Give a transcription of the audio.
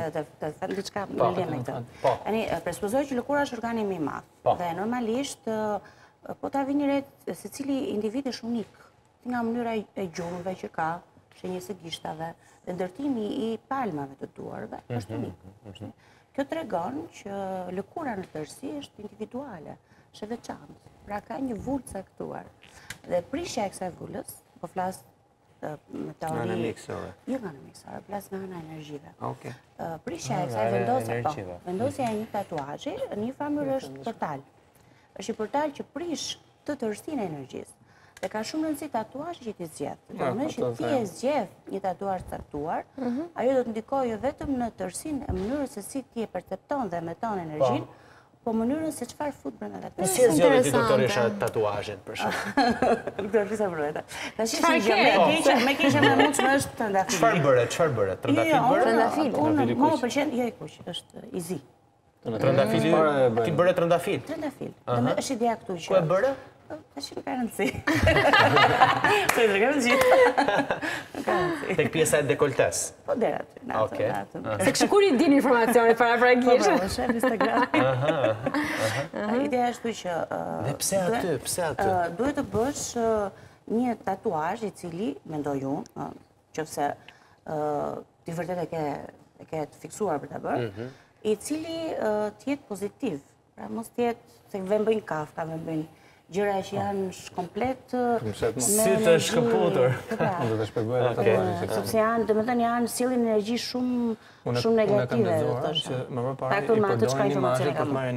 të them diçka në lidhje me këtë. Tani presupozoj që lëkura është organi më i madh dhe normalisht po ta vini re secili individ është unik. Nga mënyra e gjumëve që ka, shenjës së gishtave, dhe ndërtimi i palmave të duarve është unik. Kjo tregon që lëkura në tërësi është individuale, është e veçantë. Pra ka një vullë caktuar. Dhe prishja e kësaj vullës, po flas me teori. Nga ana mjekësore. Jo nga ana mjekësore, flas nga ana energjive. Okej. Prishja e kësaj vendosja e një tatuazhi në një familje është portal. Është një portal që prish të tërësinë e energjisë. Dhe ka shumë rëndësi tatuazhi që ti zgjedh. Do të thotë që ti e zgjedh një tatuazh caktuar, ajo do të ndikojë jo vetëm në tërësinë e mënyrës se si ti e percepton dhe emeton energjinë, po mënyrën se çfarë fut brenda vetes. Si e zgjodhi ti doktoresha tatuazhin për shemb? Doktoresha për vetë. Tash më keqja më mundshme është trëndafili. Çfarë bëre? Trëndafil bëre? Trëndafil. Unë më pëlqen jo i kuq, është i zi. Trëndafili ti bëre trëndafil? Trëndafil. Është ideja këtu që. Ku e bëre? Tash nuk ka rëndësi. Se të rëgëm gjithë. Tek pjesa e dekoltes? Po dera aty. Okej. Se kështu kur i din informacionet paraprakisht. Po, shef Instagram. Ideja është që... Dhe pse aty? Pse aty? Duhet të bësh një tatuazh i cili, mendoj unë, qofse ti vërtet e ke të fiksuar për ta bërë, i cili t'jetë pozitiv. Pra mos t'jetë, se bëjnë kafka, bëjnë gjëra që janë komplet si të shkëputur. Do të shpjegoj atë tatuazhin. Sepse janë, domethënë janë sillin energji shumë negative. Unë kam lexuar që më parë i përdorin imazhet për të marrë